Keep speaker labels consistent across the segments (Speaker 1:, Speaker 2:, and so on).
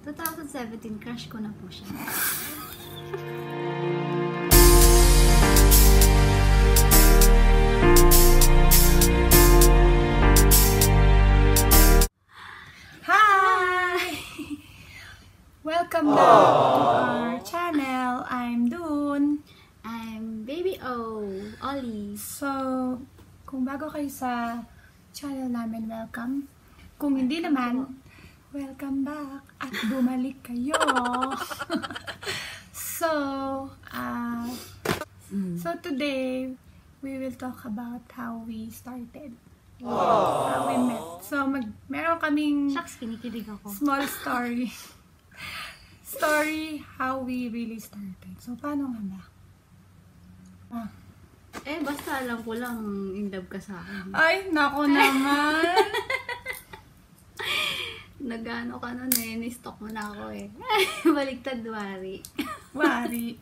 Speaker 1: 2017, crush ko na po siya.
Speaker 2: Hi! Welcome back to our channel. I'm Dun.
Speaker 1: I'm Baby O, Ollie.
Speaker 2: So, kung bago kayo sa channel namin, welcome. Kung hindi naman, welcome back at bumalik kayo. So today we will talk about how we started. How we met. So meron kaming
Speaker 1: Shucks, kinikilig ako.
Speaker 2: small story. How we really started. So paano nga ba?
Speaker 1: Basta alam ko lang in love ka sa akin.
Speaker 2: Ay, nako naman.
Speaker 1: Nagano ka nun ni-stalk mo na ako Baligtad, Wari.
Speaker 2: Wari.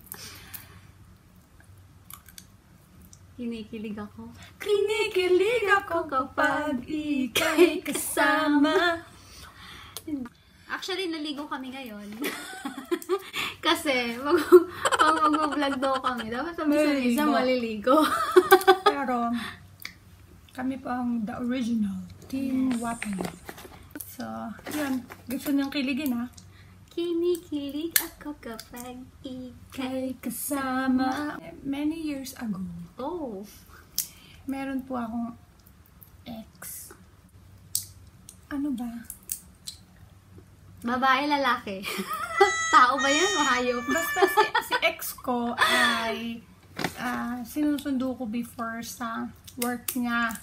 Speaker 1: Kinikilig ako.
Speaker 2: Kinikilig ako kapag ika'y kasama.
Speaker 1: Actually, naligo kami ngayon. Kasi, pag mag-vlog daw kami, dapat kami sa Lisa maliligo.
Speaker 2: Pero, kami po ang the original Team Wapay. So, yun. Gusto niyong kiligin, ha?
Speaker 1: Kinikilig ako kapag ika'y
Speaker 2: kasama. Many years ago, meron po akong ex. Ano ba?
Speaker 1: Babae, lalaki. Tao ba yan o hayop?
Speaker 2: Basta si ex ko ay sinusundo ko before sa work niya.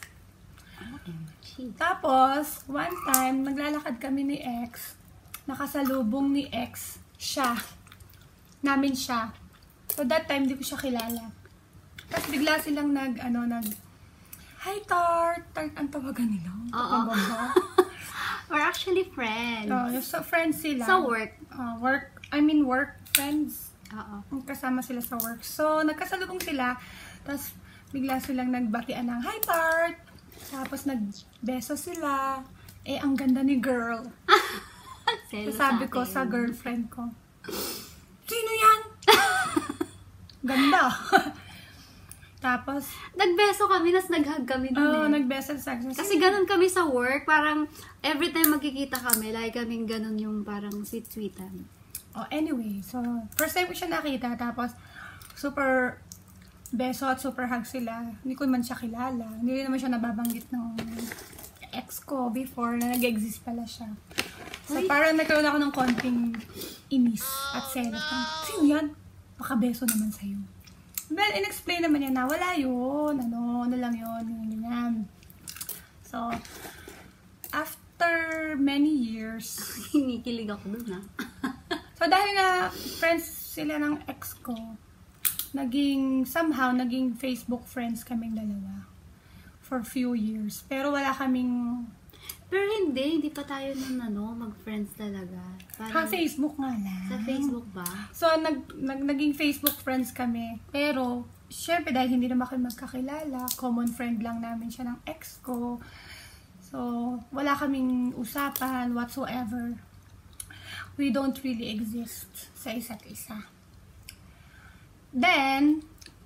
Speaker 2: Tapos, one time, naglalakad kami ni ex. Nakasalubong ni ex namin siya. So, that time, di ko siya kilala. Tapos, bigla silang hi, Tart! Tart, ang tawagan nila.
Speaker 1: Oo. We're actually friends.
Speaker 2: So, friends sila.
Speaker 1: Sa work.
Speaker 2: Work friends.
Speaker 1: Oo.
Speaker 2: Kasama sila sa work. So, nagkasalubong sila. Tapos, bigla silang nagbatian ng, hi, Tart! Tapos, nagbeso sila. Ang ganda ni girl. So, sabi ko sa girlfriend ko, sino yan? Ganda. Tapos,
Speaker 1: nagbeso kami, nas naghag kami dun
Speaker 2: nagbeso sa akin.
Speaker 1: Kasi ganun kami sa work, parang every time magkikita kami, like kaming ganun yung parang sweet-sweetan.
Speaker 2: Anyway, so, first time ko siya nakita, tapos, super beso at super hug sila. Hindi ko man siya kilala. Hindi naman siya nababanggit ng ex ko before na nag-exist pala siya. So, parang nagkaroon ako ng konting inis at selos. Sino yan? Baka beso naman sa'yo. Well, in-explain naman niya na wala yun. Ano lang yun. Ganyan. So, after many years,
Speaker 1: Kinikilig ako dun
Speaker 2: So, dahil nga friends sila ng ex ko, somehow, naging Facebook friends kaming dalawa for few years. Pero wala kaming...
Speaker 1: Pero hindi pa tayo nun mag-friends talaga. Parang,
Speaker 2: Facebook nga lang.
Speaker 1: sa Facebook ba?
Speaker 2: So, naging Facebook friends kami. Pero, syempre, dahil hindi naman kami magkakilala, common friend lang namin siya ng ex ko. So, wala kaming usapan whatsoever. We don't really exist sa isa't isa. Then,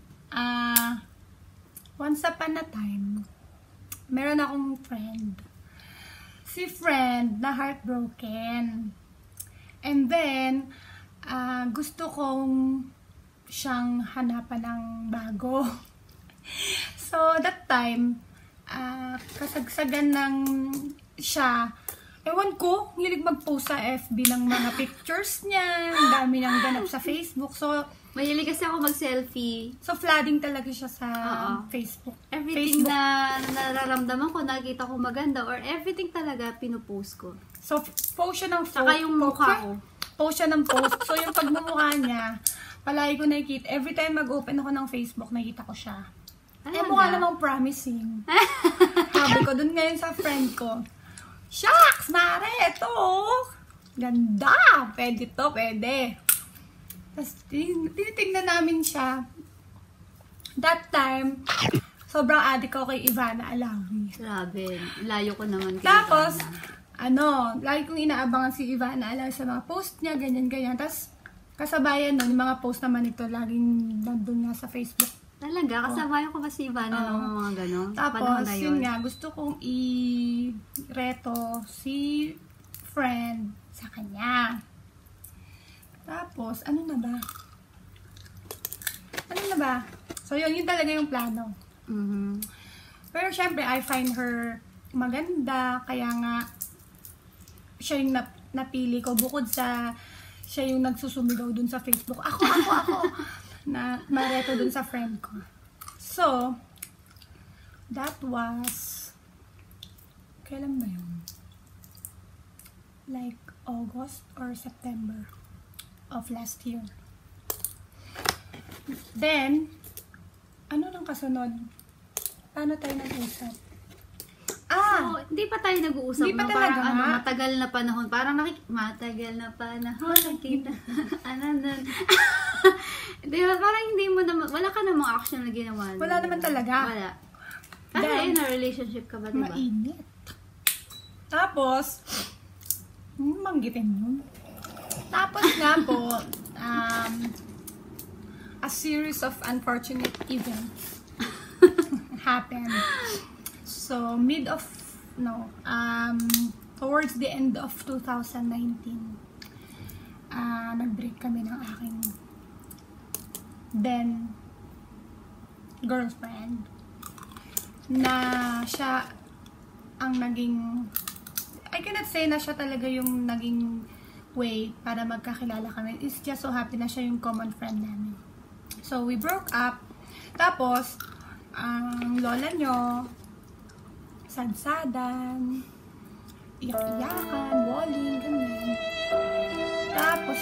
Speaker 2: once upon a time, meron akong friend. Si friend na heartbroken. And then, gusto kong siyang hanapan ng bago. So, that time, kasagsagan ng siya. Ewan ko, hilig mag-post sa FB ng mga pictures niya. Ang dami nang ganap sa Facebook. So,
Speaker 1: Mahilig kasi ako mag-selfie.
Speaker 2: So, flooding talaga siya sa Facebook.
Speaker 1: Everything na nararamdaman ko, nakita ko maganda, or everything talaga pinupost ko.
Speaker 2: So, post siya ng
Speaker 1: Saka yung mukha ko.
Speaker 2: Post siya ng post. So, yung pagmumukha niya, palagi ko nakikita. Every time mag-open ako ng Facebook, nakikita ko siya. Mukha namang promising. Sabi ko dun ngayon sa friend ko, shucks, Mare, ito. Ganda. Pwede to, pwede. Tapos, tinitignan namin siya. That time, sobrang addict ako kay Ivana Alawi.
Speaker 1: Grabe, layo ko naman kay
Speaker 2: Tapos,
Speaker 1: Ivana.
Speaker 2: lagi kong inaabangan si Ivana Ala sa mga post niya, ganyan-ganyan. Tapos, kasabayan nun, yung mga post naman ito, laging nandun nga sa Facebook.
Speaker 1: Talaga? Kasabayan ko ba si Ivana ng mga gano'n?
Speaker 2: Tapos, yun nga, gusto kong i-reto si friend sa kanya. Tapos, ano na ba? So, yun talaga yung plano. Pero, syempre, I find her maganda, kaya nga, siya yung napili ko. Bukod sa, siya yung nagsusumigaw dun sa Facebook. Ako! Na mareto dun sa friend ko. So, that was, kailan ba yun? Like, August or September of last year. Then, ano nang kasunod? Paano tayo nag-usap?
Speaker 1: So, hindi pa tayo nag-uusap.
Speaker 2: Hindi pa
Speaker 1: no?
Speaker 2: talaga,
Speaker 1: Parang,
Speaker 2: ha?
Speaker 1: matagal na panahon. Parang matagal na panahon. Nakita. Di ba? Parang hindi mo naman, wala ka namang action na ginawa.
Speaker 2: Wala naman talaga.
Speaker 1: Wala. Kasi in a relationship ka ba, di ba?
Speaker 2: Mainit. Tapos, manggitin yun. Tapos nga po, a series of unfortunate events happened. So, towards the end of 2019, nag-break kami ng aking then girlfriend na siya ang naging, I cannot say na siya talaga yung naging way para magkakilala kami. It's just so happy na siya yung common friend namin. So, we broke up. Tapos, ang lola nyo, sadsadan, iyak-iyakan, walling, ganyan. Tapos,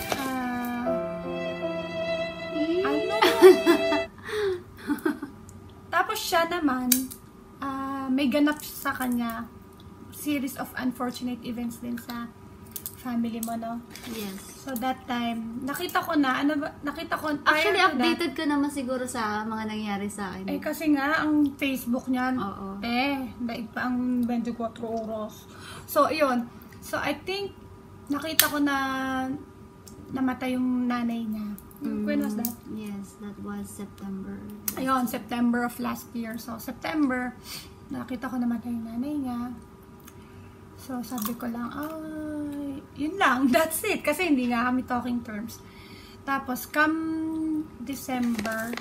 Speaker 2: Tapos siya naman, may ganap sa kanya, series of unfortunate events din sa family mo, no?
Speaker 1: Yes.
Speaker 2: So, that time, nakita ko
Speaker 1: Actually, updated ka naman siguro sa mga nangyari sa akin.
Speaker 2: kasi nga, ang Facebook niyan,
Speaker 1: Oo.
Speaker 2: daig pa ang 24 oras. So, yun. So, I think, nakita ko na namatay yung nanay niya. When was that?
Speaker 1: Yes, that was September.
Speaker 2: Ayun, September of last year. So, September, nakita ko namatay yung nanay niya. So, sabi ko lang, yun lang, that's it. Kasi hindi nga kami talking terms. Tapos, come December,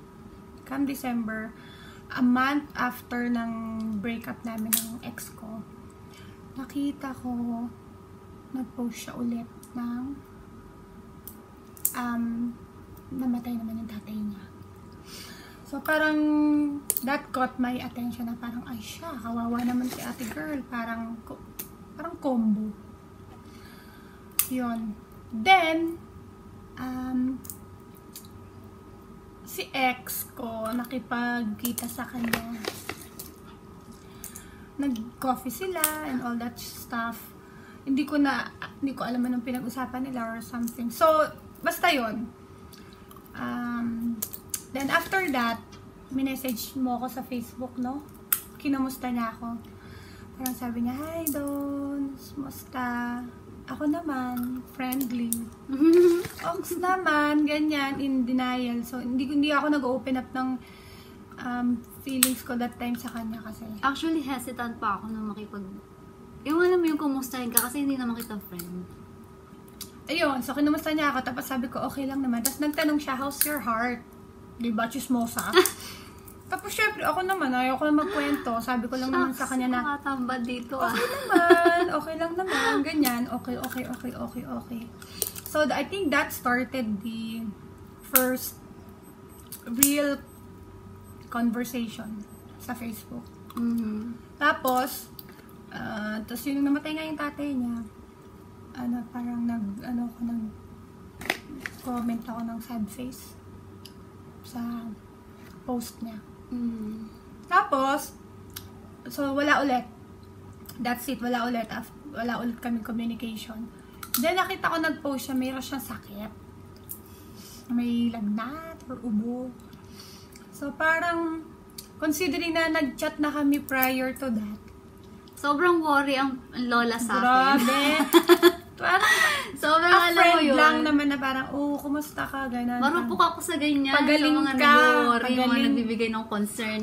Speaker 2: a month after ng breakup namin ng ex ko, nakita ko, nag-post siya ulit ng, namatay naman yung tatay niya. So, parang, that caught my attention na parang, ay siya, kawawa naman si ate girl. Parang combo. Yun. Then, si ex ko, nakipagkita sa kanya. Nag-coffee sila and all that stuff. Hindi ko alam anong pinag-usapan nila or something. So, basta yun. Then, after that, minessage mo ako sa Facebook, no? Kinamusta niya ako. Parang sabi niya, hi, Dons. Musta? Ako naman, friendly. Ox naman, ganyan, in denial. So, hindi ako nag-open up ng feelings ko that time sa kanya kasi.
Speaker 1: Actually, hesitant pa ako na yung alam mo yung kumustahin ka kasi hindi naman kita friend.
Speaker 2: Ayun, so kinumusta niya ako, tapos sabi ko, okay lang naman. Tapos nagtanong siya, how's your heart? Diba, chismosa? Tapos syempre, ako naman, ayoko na magkwento. Sabi ko lang naman sa kanya na,
Speaker 1: nakatambad dito
Speaker 2: okay lang naman, ganyan. Okay. So, I think that started the first real conversation sa Facebook. Tapos yung namatay nga yung tatay niya, nag-comment ako ng sad face sa post niya. Tapos, so wala ulit. That's it, wala ulit kami communication. Then, nakita ko nag-post siya, mayroon siyang sakit. May lagnat or ubo. So, parang, considering na nag-chat na kami prior to that,
Speaker 1: Sobrang worry ang lola sa akin.
Speaker 2: Grabe. Parang
Speaker 1: Sobrang
Speaker 2: a
Speaker 1: alam mo
Speaker 2: friend
Speaker 1: yun.
Speaker 2: lang naman na parang, kumusta ka? Ganun.
Speaker 1: Marupok ako sa ganyan.
Speaker 2: Pagaling
Speaker 1: sa mga
Speaker 2: ka,
Speaker 1: nag-worry, yung mga
Speaker 2: pagaling.
Speaker 1: nagbibigay ng concern.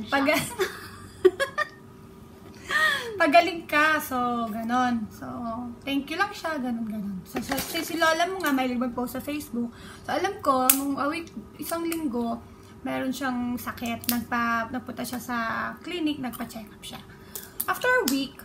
Speaker 2: Pagaling ka, so, ganon. So, thank you lang siya, ganon. So, si Lola mo nga, may mag-post sa Facebook. So, alam ko, nung isang linggo, meron siyang sakit. Nagpunta siya sa clinic, nagpa-check up siya. After a week,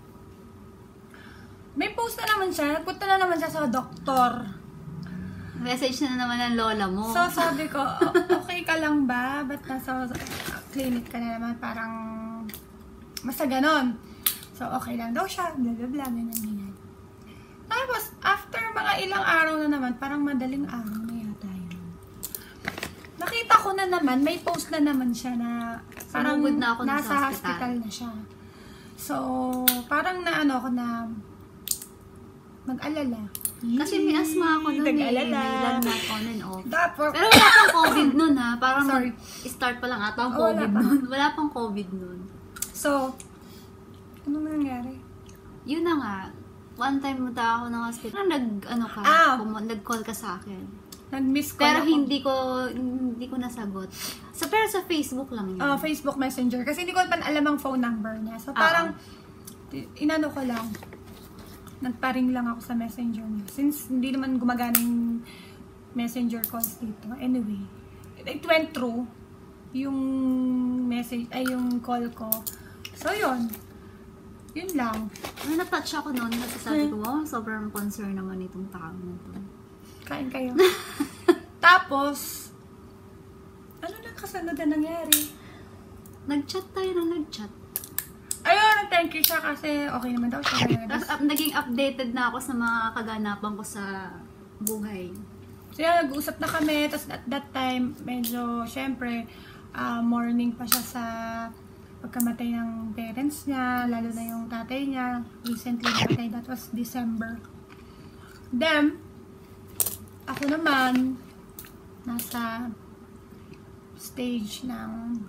Speaker 2: may post na naman siya, nagpunta na naman siya sa doktor.
Speaker 1: Message na naman ng lola mo.
Speaker 2: So, sabi ko, okay ka lang ba? Ba't nasa clinic ka na naman? Parang, basta ganon. So, okay lang daw siya, blah, blah, blah, ganyan. Tapos, after mga ilang araw na naman, parang madaling araw na yata yun. Nakita ko na naman, may post na naman siya na parang
Speaker 1: Sumugod na ako dun sa
Speaker 2: nasa hospital na siya. So, parang naano ako na mag-alala.
Speaker 1: Kasi may asma ako nun
Speaker 2: Nag-alala.
Speaker 1: May lagnat on and off.
Speaker 2: Tapos,
Speaker 1: Pero wala pang COVID nun ha. Parang
Speaker 2: Sorry.
Speaker 1: start pa lang ata ang
Speaker 2: Oh, wala
Speaker 1: COVID
Speaker 2: pa.
Speaker 1: nun. Wala pang COVID nun.
Speaker 2: so, ano nangyari?
Speaker 1: Yun na nga. One time punta ako ng hospital. Nag-call ka sa akin.
Speaker 2: Nag-miss ko
Speaker 1: Pero
Speaker 2: ako.
Speaker 1: hindi ko nasagot. Pero sa Facebook lang yun.
Speaker 2: Facebook Messenger. Kasi hindi ko pa alam ang phone number niya. So, parang, inano ko lang. Nagparing lang ako sa messenger niya. Since hindi naman gumagana yung messenger calls dito. Anyway, it went through yung message, yung call ko. So, yun. Yun lang.
Speaker 1: Na-touch ako noon kasi sabi ko, wow, sobrang concern naman itong tao na to.
Speaker 2: Kain kayo. Tapos, ano na kasunod na nangyari?
Speaker 1: Nag-chat tayo na nag-chat.
Speaker 2: Ayun, thank you siya kasi okay naman daw siya.
Speaker 1: Tapos naging updated na ako sa mga kaganapan ko sa buhay.
Speaker 2: So yan, nag-uusap na kami. Tapos at that time, medyo, syempre, morning pa siya sa pagkamatay ng parents niya, lalo na yung tatay niya. Recently namatay, that was December. Then, ako naman, nasa stage ng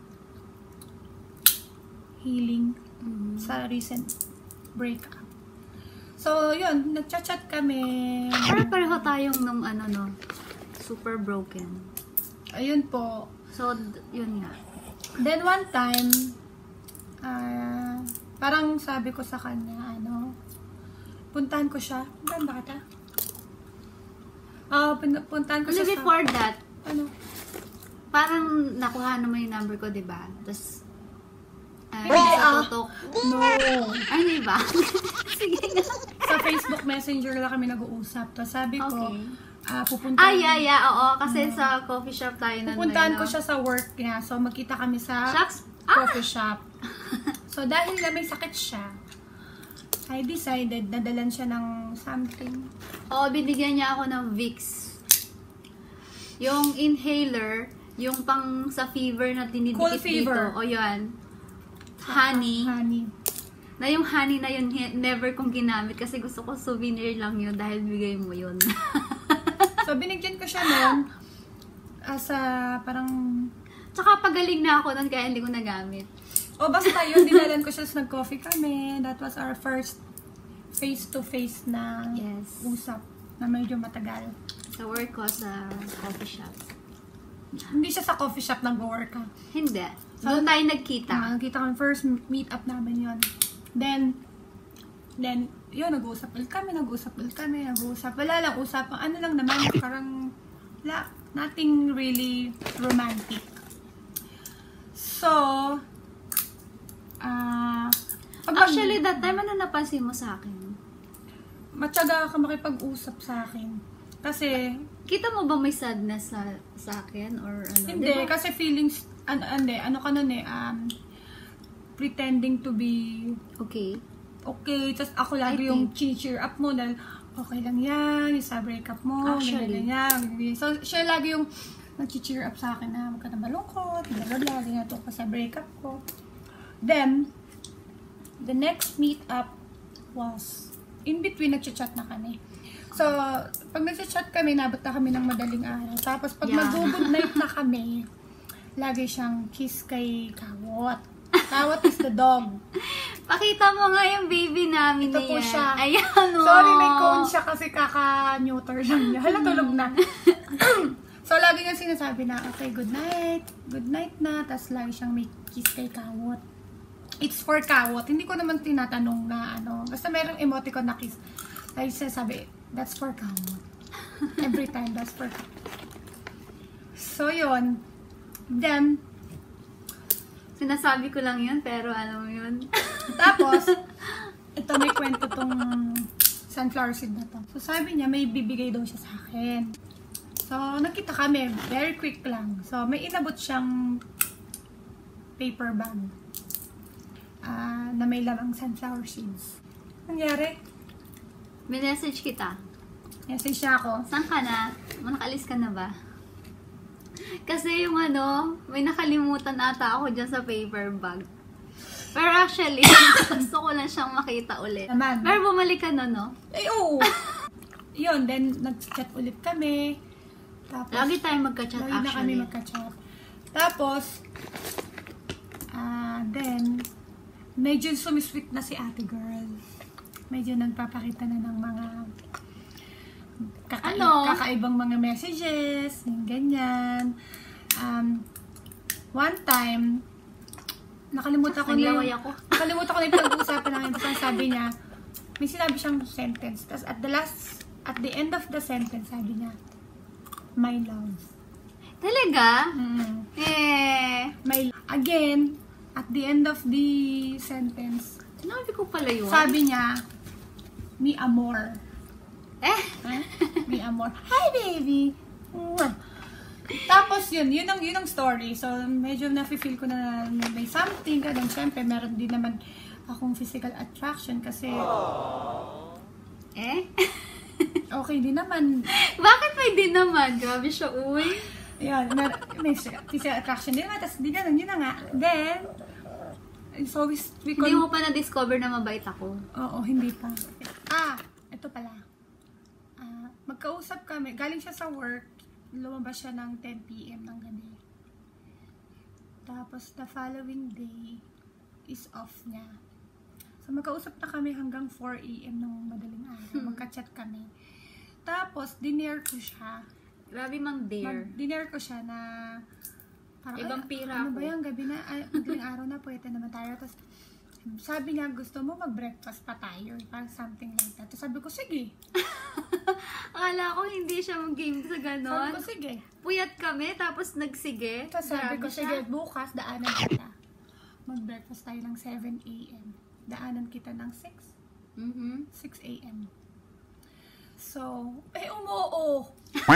Speaker 2: healing sa recent breakup. So, yun, nagchat-chat kami.
Speaker 1: Pero pareho tayong nung super broken.
Speaker 2: Ayun po.
Speaker 1: So, yun nga.
Speaker 2: Then, one time, parang sabi ko sa kanya, puntahan ko siya. Ganda ka ta? Puntahan ko siya
Speaker 1: Before that,
Speaker 2: Ano?
Speaker 1: parang nakuha naman yung number ko, diba? Tapos, tutok.
Speaker 2: No.
Speaker 1: Ano ba? Sige na.
Speaker 2: Sa Facebook Messenger lang kami nag-uusap. Tapos sabi ko,
Speaker 1: Okay.
Speaker 2: pupuntahan.
Speaker 1: Oo. Kasi sa coffee shop tayo na.
Speaker 2: Pupuntahan ko siya sa work niya. So, magkita kami sa
Speaker 1: Shucks.
Speaker 2: coffee shop. So, dahil na may sakit siya, I decided na dalan siya ng something.
Speaker 1: Oo, binigyan niya ako ng Vicks. Yung inhaler, yung pang sa fever na dinidikit
Speaker 2: Cold fever.
Speaker 1: dito. O yan. Honey.
Speaker 2: Honey.
Speaker 1: Na yung honey na yun, never kong ginamit kasi gusto ko souvenir lang yun dahil bigay mo yun.
Speaker 2: So, binigyan ko siya nun as parang...
Speaker 1: Tsaka pagaling na ako nun kaya hindi ko nagamit.
Speaker 2: O, basta yun, dinalan ko siya sa nag-coffee kami. That was our first face-to-face na
Speaker 1: Yes.
Speaker 2: usap na medyo matagal.
Speaker 1: Sa work ko sa coffee shop.
Speaker 2: Hindi siya sa coffee shop nag-work ka.
Speaker 1: Hindi. Doon tayo nagkita.
Speaker 2: Nakita kami, first meet-up namin yun. Then, yun, nag-uusap ulit kami. Wala lang usapang, ano lang naman, parang, nothing really romantic. So,
Speaker 1: Actually, that time, ano napansin mo sa akin?
Speaker 2: matyaga ka makipag-usap sa akin. Kasi,
Speaker 1: Kita mo ba may sadness sa akin? Or ano?
Speaker 2: hindi,
Speaker 1: Diba?
Speaker 2: kasi feelings, ano ka nun pretending to be
Speaker 1: Okay.
Speaker 2: okay, tapos ako lagi
Speaker 1: I
Speaker 2: yung cheer up mo dahil okay lang yan, yung sa breakup mo,
Speaker 1: Actually.
Speaker 2: ganyan. So, siya lagi yung nag-cheer up sa akin na huwag ka na malungkot, lagi na to sa breakup ko. Then, the next meet up was, in between, nag-chat na kami. So, pag nag-chat kami, nabot na kami ng madaling araw. Tapos, pag mag-good night na kami, lagi siyang kiss kay Kawot. Kawot is the dog.
Speaker 1: Pakita mo nga yung baby namin
Speaker 2: Ito
Speaker 1: na
Speaker 2: po
Speaker 1: yan.
Speaker 2: siya.
Speaker 1: Ayan o.
Speaker 2: Sorry, may cone siya kasi kaka-neuter lang niya. Hala, tulog na. So, lagi niyang sinasabi na, okay, good night na. Tapos lagi siyang may kiss kay Kawot. It's for Kawot. Hindi ko naman tinatanong na ano. Basta merong emoticon na kiss. Lagi sinasabi, that's for Kawot. Every time, that's for Kawot. So, yun. Then,
Speaker 1: Sinasabi ko lang yun, pero alam mo yun.
Speaker 2: tapos, ito may kwento tong sunflower seed na to. So, sabi niya, may bibigay daw siya sa akin. So, nakita kami. Very quick lang. So, may inabot siyang paper bag na may lamang sunflower seeds. Nangyari?
Speaker 1: Minessage kita.
Speaker 2: Message siya ako.
Speaker 1: Saan ka na? Manakalis ka na ba? Kasi yung ano, may nakalimutan ata ako dyan sa paper bag. Pero actually, gusto ko lang siyang makita ulit.
Speaker 2: Naman.
Speaker 1: Pero bumalik ka na, no?
Speaker 2: Eh, oo. Yun, then, nag-chat ulit kami. Tapos,
Speaker 1: Lagi tayong magka-chat
Speaker 2: lagi na kami
Speaker 1: actually.
Speaker 2: magka-chat. Tapos, then, medyo sumisweet na si ate girl. Medyo nagpapakita na ng mga kakaibang mga messages, yung ganyan. One time, nakalimutan ko na yung pinag-uusapan namin. Tapos sabi niya, may sinabi siyang sentence. Tapos at the end of the sentence, sabi niya, my love.
Speaker 1: Talaga?
Speaker 2: Again, at the end of the sentence,
Speaker 1: Sinabi ko pala yun.
Speaker 2: sabi niya, mi amor. Mi amor. Hi, baby! Mwah. Tapos yun ang story. So, medyo nafe-feel ko na may something. Ganun, syempre, meron din naman akong physical attraction kasi okay din naman.
Speaker 1: Bakit may din naman? Grabe siya, uy.
Speaker 2: Yan, may physical attraction din naman. Tapos di ganun, yun na nga. Then, so we
Speaker 1: Hindi mo pa na-discover na mabait ako.
Speaker 2: Oo, hindi pa. Ito pala. Magkausap kami. Galing siya sa work. Lumabas siya ng 10 PM ng gabi. Tapos, the following day is off niya. So, magkausap na kami hanggang 4 AM ng madaling araw. Magka-chat kami. Tapos, dinare ko siya.
Speaker 1: Grabe mang dare.
Speaker 2: Dinare ko siya na parang,
Speaker 1: Ibang pira
Speaker 2: ano
Speaker 1: ako.
Speaker 2: ba yung gabi na, madaling araw na, pwede naman tayo. Tapos, sabi niya, gusto mo mag-breakfast pa tayo. Parang something like that. Tapos sabi ko, sige.
Speaker 1: Akala ko hindi siya mag-game sa
Speaker 2: Sabi
Speaker 1: ganon.
Speaker 2: ko, sige.
Speaker 1: Puyat kami, tapos nagsige.
Speaker 2: Tapos sabi ko,
Speaker 1: Grabe
Speaker 2: sige,
Speaker 1: siya.
Speaker 2: bukas, daanan kita. Mag-breakfast tayo ng 7 AM. Daanan kita ng 6 AM. So, umuo.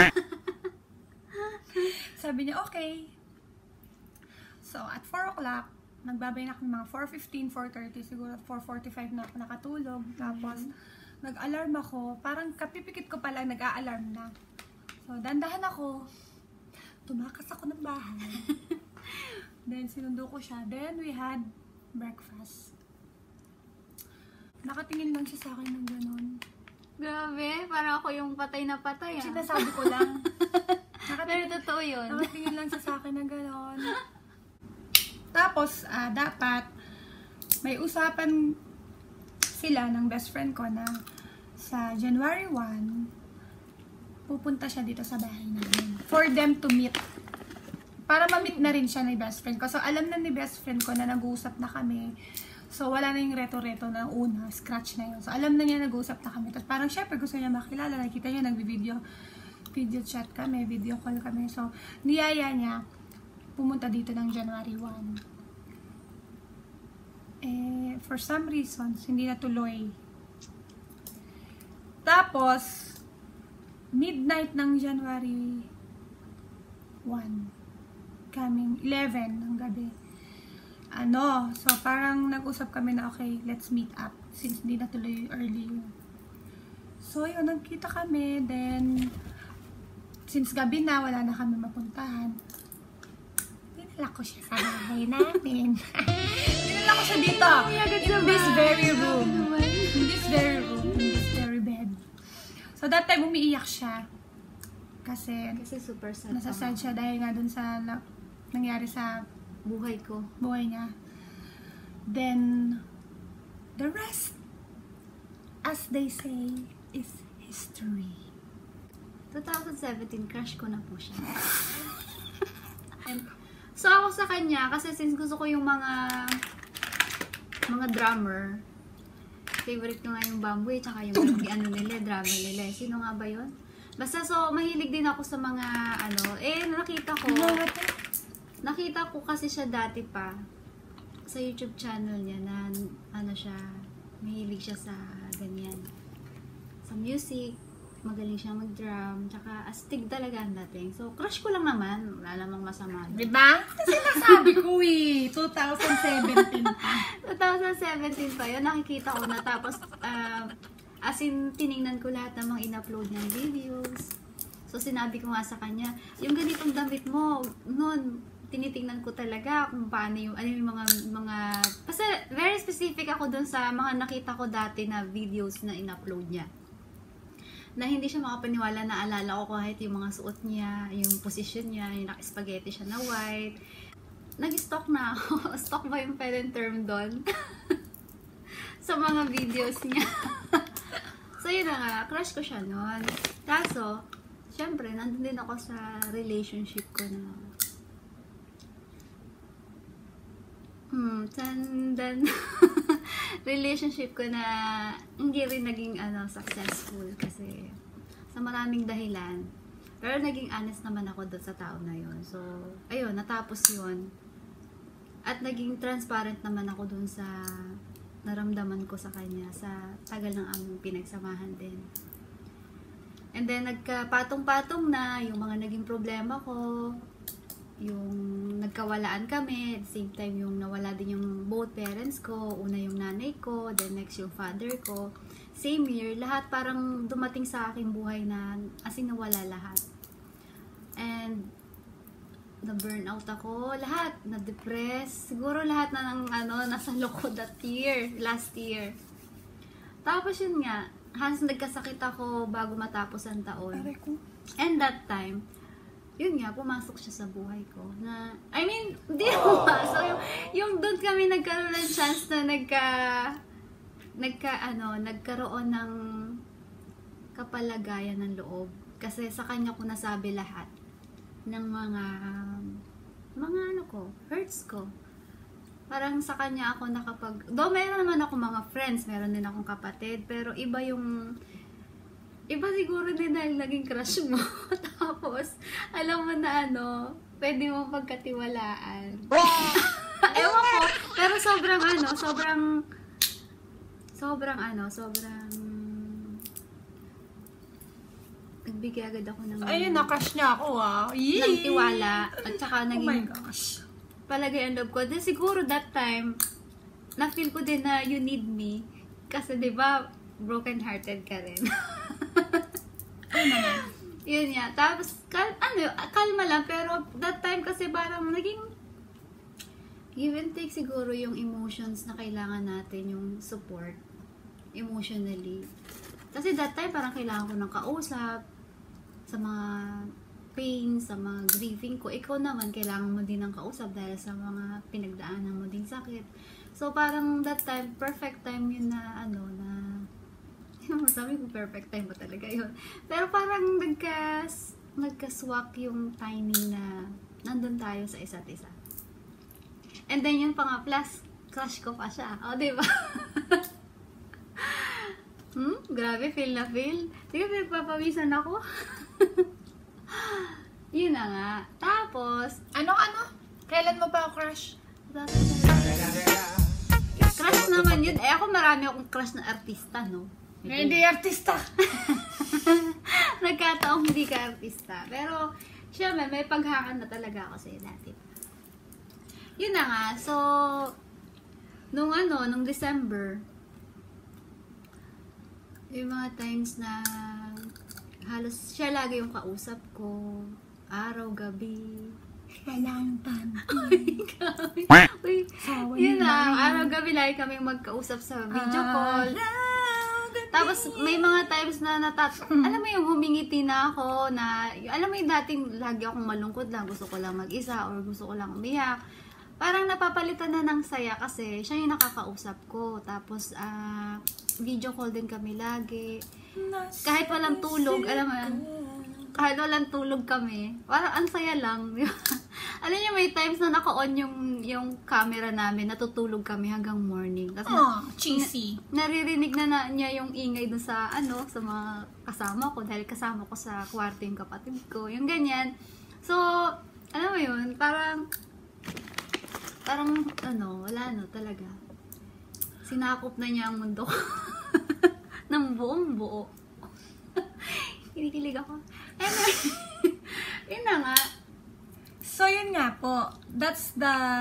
Speaker 2: Sabi niya, okay. So, at 4 o'clock, nagbabay na ako ng mga 4:15, 4:30, siguro 4:45 na ako nakatulog. Tapos, nag-alarm ako. Parang kapipikit ko pala, nag-a-alarm na. So, dandahan ako. Tumakas ako ng bahay. Then, sinundo ko siya. Then, we had breakfast. Nakatingin lang siya sa akin ng ganun.
Speaker 1: Grabe, parang ako yung patay na patay.
Speaker 2: Sinasabi ko lang.
Speaker 1: Pero totoo yun.
Speaker 2: Nakatingin lang siya sa akin ng ganun. Tapos, dapat may usapan sila ng best friend ko na sa January 1, pupunta siya dito sa bahay namin. For them to meet. Para ma-meet na rin siya ni best friend ko. So, alam na ni best friend ko na nag-uusap na kami. So, wala na yung reto-reto na una. Scratch na yun. So, alam na niya nag-uusap na kami. Tapos, parang syempre gusto niya makilala. Nakita niya, nag-video chat kami, video call kami. So, niyaya niya pumunta dito ng January 1. For some reasons, hindi natuloy. Tapos, midnight ng January 1, coming 11 ng gabi. So parang nag-usap kami na, okay, let's meet up. Since hindi natuloy early. So, yun, nagkita kami. Then, since gabi na, wala na kami mapuntahan. Dinala ko siya sa bahay namin. Dinala ko siya dito. In this very room. In this very room. In this very bed. So, that time, umiiyak siya. Kasi
Speaker 1: super sad.
Speaker 2: nasa sad siya dahil nga dun sa nangyari sa
Speaker 1: buhay ko.
Speaker 2: buhay niya. Then, The rest, as they say, is history.
Speaker 1: 2017, crush ko na po siya. So, ako sa kanya, kasi since gusto ko yung mga drummer, favorite ko nga yung Bamboo, tsaka yung ano nila, drummer nila. Sino nga ba yun? Basta, so, mahilig din ako sa mga, nakita ko kasi siya dati pa, sa YouTube channel niya, na, mahilig siya sa ganyan. Sa music, magaling siyang mag-drum, tsaka astig talaga ang dating. So, crush ko lang naman. Wala namang masama.
Speaker 2: Diba? Sinasabi ko 2017 pa.
Speaker 1: 2017 pa yun. Nakikita ko na. Tapos, as in, tiningnan ko lahat ng mga in-upload niyang videos. So, sinabi ko nga sa kanya, yung ganitong damit mo, noon, tinitingnan ko talaga kung paano yung, mga, kasi very specific ako dun sa mga nakita ko dati na videos na in-upload niya. Na hindi siya makapaniwala, na alala ko kahit yung mga suot niya, yung position niya, yung naka-spaghetti siya na white. Nag-stalk na ako. Stalk ba yung parent term doon? Sa mga videos niya. So yun na nga, crush ko siya noon. Kaso, syempre, nandun din ako sa relationship ko na relationship ko na hindi rin naging successful kasi sa maraming dahilan. Pero naging honest naman ako doon sa tao na yun. So, ayun, natapos yun. At naging transparent naman ako doon sa naramdaman ko sa kanya sa tagal ng aming pinagsamahan din. And then, nagkapatong-patong na yung mga naging problema ko, yung nagkawalaan kami, at the same time yung nawala din yung both parents ko, una yung nanay ko, then next yung father ko. Same year, lahat parang dumating sa aking buhay na as in nawala lahat. And na-burnout ako, lahat, na-depress, siguro lahat na ng nasa loko last year. Tapos yun nga, halos nagkasakit ako bago matapos ang taon. And that time, yun nga, pumasok siya sa buhay ko. Na, I mean, hindi pumasok. Yung doon kami nagkaroon ng chance na nagkaroon ng kapalagayan ng loob. Kasi sa kanya ko nasabi lahat ng mga hurts ko. Parang sa kanya ako though meron naman ako mga friends, meron din akong kapatid, pero iba siguro din dahil naging crush mo. Tapos, alam mo na pwede mo pagkatiwalaan. Ewan ko, pero sobrang nagbigay agad ako ng
Speaker 2: ayun, na-crush niya ako
Speaker 1: ng tiwala. At saka naging,
Speaker 2: oh my gosh,
Speaker 1: palagay ang loob ko. Then siguro that time, na-feel ko din na you need me. Kasi diba, broken hearted ka rin. Yun nga. Tapos, kalma lang. Pero that time kasi parang naging give and take siguro yung emotions na kailangan natin, yung support emotionally. Kasi that time parang kailangan ko ng kausap sa mga pain, sa mga grieving ko. Ikaw naman, kailangan mo din ng kausap dahil sa mga pinagdaanan mo din sakit. So parang that time, perfect time yun na sabi ko perfect time ba talaga yun. Pero parang nagkaswak yung timing na nandun tayo sa isa't isa. And then yun pa nga, plus crush ko pa siya. O, diba? Grabe, feel na feel. Sige, pinagpapawisan ako. Yun na nga. Tapos,
Speaker 2: kailan mo pa crush?
Speaker 1: Crush naman yun. Ako marami akong crush na artista, no?
Speaker 2: Hindi artista.
Speaker 1: Nagkataong hindi ka artista. Pero, syempre, may paghakan na talaga ako sa'yo dati. Yun na nga. So, nung December, yung mga times na halos siya lagi yung kausap ko, araw, gabi.
Speaker 2: Walang
Speaker 1: Uy, yun na, araw, gabi lagi kami magkausap sa video call. Tapos may mga times na alam mo yung humingiti na ako, na alam mo yung dating lagi akong malungkot lang, gusto ko lang mag-isa or gusto ko lang umiyak. parang napapalitan na ng saya kasi siya yung nakakausap ko. Tapos, video call din kami lagi. Kahit walang tulog, alam mo yan, kahit walang tulog kami, parang ang saya lang. Alam niyo, may times na naka-on yung camera namin, natutulog kami hanggang morning. Kasi
Speaker 2: cheesy.
Speaker 1: Naririnig na niya yung ingay dun sa, sa mga kasama ko, dahil kasama ko sa kwarto yung kapatid ko, yung ganyan. So, alam mo yun, parang, wala talaga. Sinakop na niya ang mundo ko. Ng buong buo. Kinikilig ako. Anyway, yun na nga.
Speaker 2: So, yun nga po. That's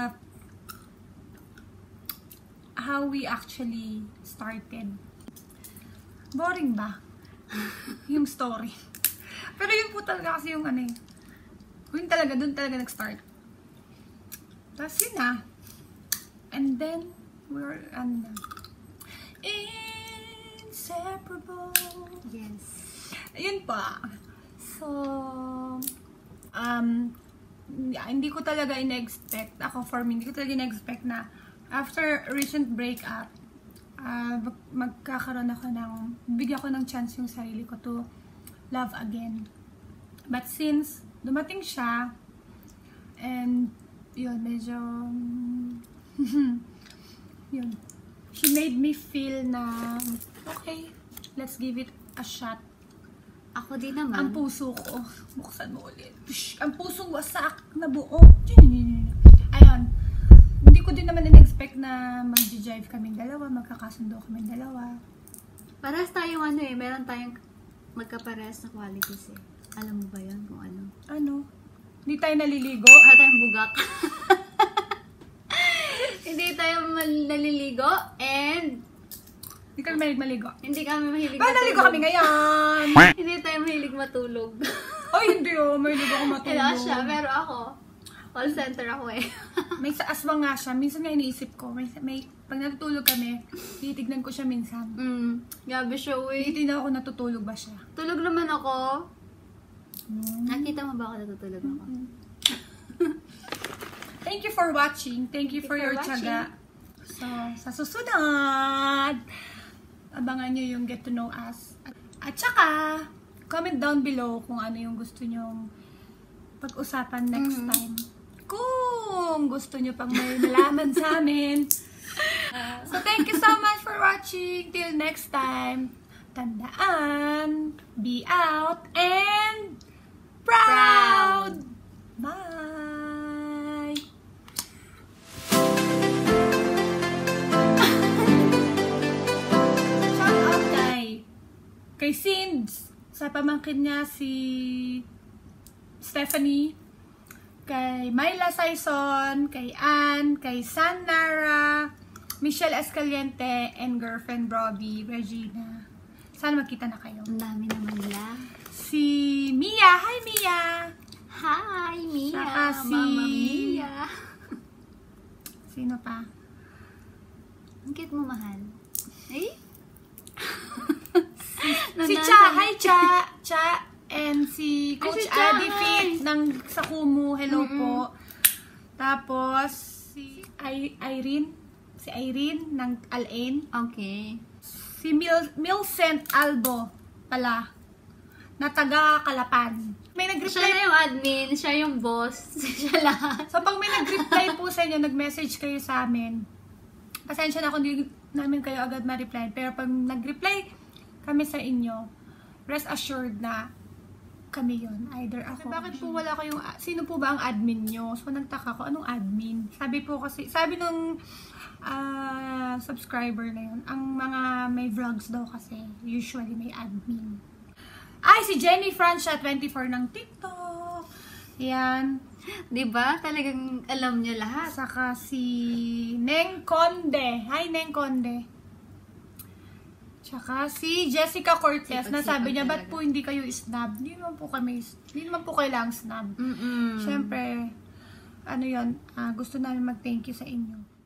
Speaker 2: how we actually started. Boring ba? Yung story. Pero yun po talaga kasi yung doon talaga nag-start. Tapos yun na. And then, we're, inseparable.
Speaker 1: Yes.
Speaker 2: Ayun pa. So, hindi ko talaga in-expect, hindi ko talaga in-expect na after recent breakup, magkakaroon ako bigyan ko ng chance yung sarili ko to love again. But since dumating siya, and yun, medyo, yun, she made me feel na, okay, let's give it a shot.
Speaker 1: Ako din naman.
Speaker 2: Ang puso ko, buksan mo ulit. Ang pusong wasak na buo. Ayun. Hindi ko din naman in-expect na mag-jive kaming dalawa, magkakasundo kaming dalawa.
Speaker 1: Parehas tayong meron tayong magkaparehas na qualities eh. Alam mo ba yun kung ano?
Speaker 2: Ano? Hindi tayo naliligo?
Speaker 1: Wala tayong bugak. Hindi tayo naliligo and
Speaker 2: Hindi kami mahilig maligo.
Speaker 1: hindi kami mahilig
Speaker 2: Naligo kami ngayon!
Speaker 1: Hindi tayo mahilig matulog.
Speaker 2: Ay, hindi mahilig ako matulog.
Speaker 1: Kaya siya, pero ako, call center ako eh.
Speaker 2: May sa aswang nga siya. Minsan nga iniisip ko. Pag natutulog kami, titignan ko siya minsan.
Speaker 1: Gabi siya, uy.
Speaker 2: Titignan ako natutulog ba siya.
Speaker 1: Tulog naman ako. Nakita mo ba ako natutulog ako?
Speaker 2: Thank you for watching. Thank you for your tiyaga. So, sa susunod, abangan nyo yung Get to Know Us. At saka, comment down below kung ano yung gusto nyong pag-usapan next time. Kung gusto nyo pang may malaman sa amin. So, thank you so much for watching. Till next time, tandaan, be out, and proud! Bye! Shout out kay Sinds, sa pamangkin niya si Stephanie, kay Myla Saison, kay Ann, kay San Nara, Michelle Escaliente, and girlfriend Robbie, Regina. Sana magkita na kayo.
Speaker 1: Ang dami naman nila.
Speaker 2: Si Mia. Hi, Mia!
Speaker 1: Hi, Mia!
Speaker 2: Saka si...
Speaker 1: Mama Mia!
Speaker 2: Sino pa?
Speaker 1: Ang cute mo, mahal. Eh?
Speaker 2: Si Cha! Hi, Cha! Cha! And si Coach
Speaker 1: si Cha,
Speaker 2: Adi Fit ng sa Kumu. Hello po. Tapos, si Irene. Si Irene ng Al-Ain.
Speaker 1: Okay.
Speaker 2: Si Milcent Albo pala. Na taga Kalapan. May
Speaker 1: Siya
Speaker 2: nag-reply.
Speaker 1: na yung admin, siya yung boss, siya lahat.
Speaker 2: So, pag may nag-reply po sa inyo, nag-message kayo sa amin. Pasensya na kung hindi namin kayo agad ma-reply. Pero pag nag-reply kami sa inyo, rest assured na kami yun. Either ako. Bakit po wala kayong, sino po ba ang admin nyo? So, nagtaka ko, anong admin? Sabi nung subscriber na yun, ang mga may vlogs daw kasi, usually may admin. Ay, si Jenny Francia 24 ng TikTok. Yan.
Speaker 1: Diba? Talagang alam niya lahat.
Speaker 2: Saka si Neng Conde. Hi, Neng Conde. Tsaka si Jessica Cortez na sabi niya, ba't po hindi kayo snub? Hindi naman po kailangang snub. Siyempre, gusto namin mag-thank you sa inyo.